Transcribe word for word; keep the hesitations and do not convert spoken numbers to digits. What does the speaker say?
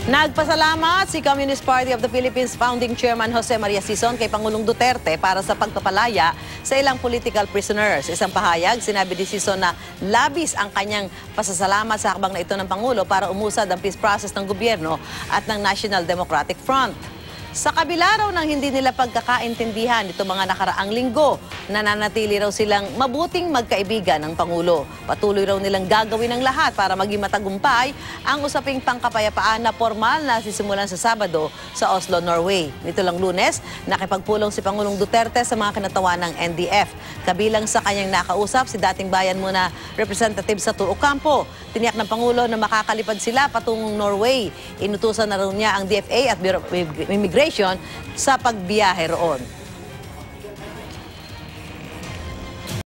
Nagpasalamat si Communist Party of the Philippines Founding Chairman Jose Maria Sison kay Pangulong Duterte para sa pagpapalaya sa ilang political prisoners. Isang pahayag, sinabi ni Sison na labis ang kanyang pasasalamat sa hakbang na ito ng Pangulo para umusad ang peace process ng gobyerno at ng National Democratic Front. Sa kabila raw ng hindi nila pagkakaintindihan itong mga nakaraang linggo, nananatili raw silang mabuting magkaibigan ng Pangulo. Patuloy raw nilang gagawin ang lahat para maging matagumpay ang usaping pangkapayapaan na formal na sisimulan sa Sabado sa Oslo, Norway. Nito lang Lunes, nakipagpulong si Pangulong Duterte sa mga kinatawan ng N D F. Kabilang sa kanyang nakausap si dating bayan muna Representative Satu Ocampo. Tiniyak ng Pangulo na makakalipad sila patungong Norway. Inutusan na raw niya ang D F A at Bureau of Immigration sa pagbiyahe roon.